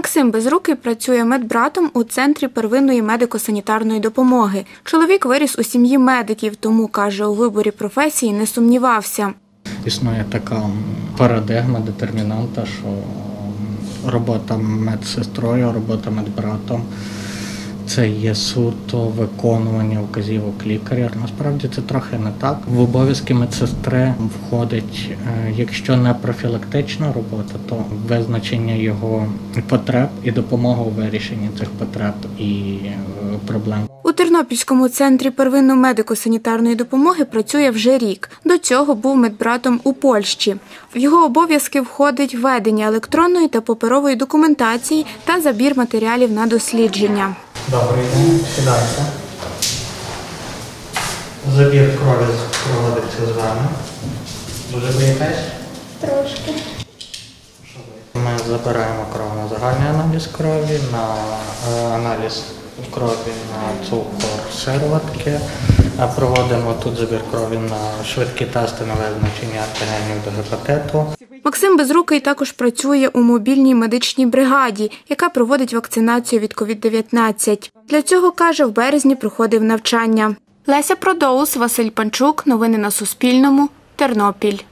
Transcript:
Максим Безрукий працює медбратом у Центрі первинної медико-санітарної допомоги. Чоловік виріс у сім'ї медиків, тому, каже, у виборі професії не сумнівався. Існує така парадигма, детермінанта, що робота медсестрою, робота медбратом – це є суто виконування вказівок лікаря. Насправді це трохи не так. В обов'язки медсестри входить, якщо не профілактична робота, то визначення його потреб і допомога у вирішенні цих потреб і проблем. У Тернопільському центрі первинної медико-санітарної допомоги працює вже рік. До цього був медбратом у Польщі. В його обов'язки входить ведення електронної та паперової документації та забір матеріалів на дослідження. Добрий день, сідайте. Забір крові проводиться з вами. Дуже боїтесь? Трошки. Ми забираємо кров на загальний аналіз крові, на аналіз крові на цукор, сироватки. Проводимо тут забір крові на швидкі тести на визначення антигенів до гепатиту. Максим Безрукий також працює у мобільній медичній бригаді, яка проводить вакцинацію від COVID-19. Для цього, каже, в березні проходив навчання. Леся Продоус, Василь Панчук. Новини на Суспільному. Тернопіль.